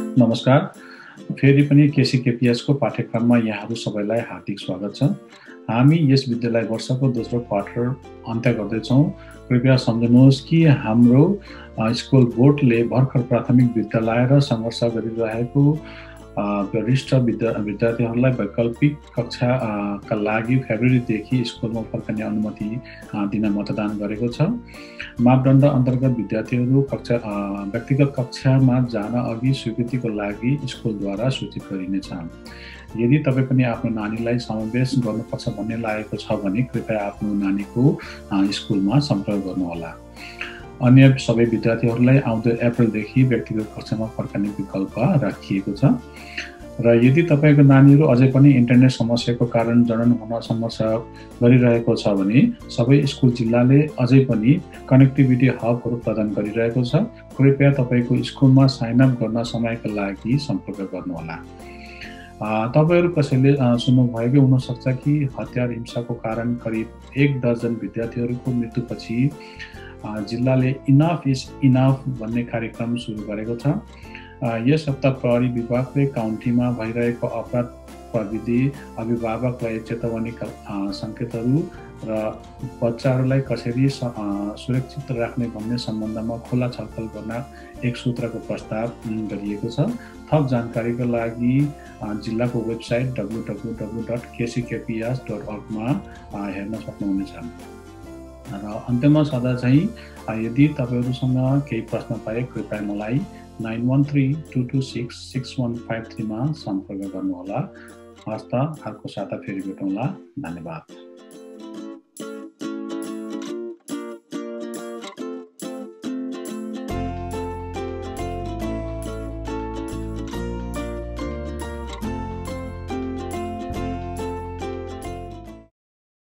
नमस्कार। फेरि पनि KCKPS को पाठ्यक्रममा यहाँहरू सबैलाई हार्दिक स्वागत छ। हामी यस विद्यालय वर्षको दोस्रो क्वार्टर अन्त्य गर्दैछौँ। कृपया सम्झनुहोस् कि हाम्रो स्कुल बोर्डले भर्खर प्राथमिक विद्यालय र सङ्घर्ष गरिरहेको वरिष्ठ विद्यार्थीहरूलाई वैकल्पिक कक्षाका लागि फेब्रुअरीदेखि स्कुलमा फर्कने अनुमति दिन मतदान गरेको छ। मापदण्ड अन्तर्गत विद्यार्थीहरू व्यक्तिगत कक्षामा जान अघि स्वीकृतिको लागि स्कुलद्वारा सूचित गरिनेछ। यदि तपाईँ पनि आफ्नो नानीलाई समावेश गर्नुपर्छ भन्ने लागेको छ भने कृपया आफ्नो नानीको स्कुलमा सम्पर्क गर्नुहोला। अन्य सबै विद्यार्थीहरूलाई आउँदो अप्रिलदेखि व्यक्तिगत कक्षामा फर्कने विकल्प राखिएको छ। र यदि तपाईँको नानीहरू अझै पनि इन्टरनेट समस्याको कारण जडन हुन सङ्घर्ष गरिरहेको छ भने सबै स्कुल जिल्लाले अझै पनि कनेक्टिभिटी हबहरू प्रदान गरिरहेको छ। कृपया तपाईँको स्कुलमा साइन अप गर्न समयका लागि सम्पर्क गर्नुहोला। तपाईहरू कसैले सुन्नुभएको हुनसक्छ कि हतियार हिंसाको कारण करिब 1 दर्जन विद्यार्थीहरूको मृत्युपछि जिल्लाले इनफ इज इनफ भन्ने कार्यक्रम सुरु गरेको छ। यस हप्ता प्रहरी विभागले काउन्टीमा भइरहेको अपराध प्रविधि, अभिभावकलाई चेतावनीका सङ्केतहरू र बच्चाहरूलाई कसरी सुरक्षित राख्ने भन्ने सम्बन्धमा खुला छलफल गर्न एक सूत्रको प्रस्ताव गरिएको छ। थप जानकारीका लागि जिल्लाको वेबसाइट www.kckps.org मा हेर्न सक्नुहुनेछ। र अन्त्यमा सदा चाहिँ यदि तपाईहरुसँग केही प्रश्न पाए कृपया मलाई 9132266153 मा सम्पर्क गर्नुहोला। हस्त अर्को साता फेरि भेटौँला। धन्यवाद।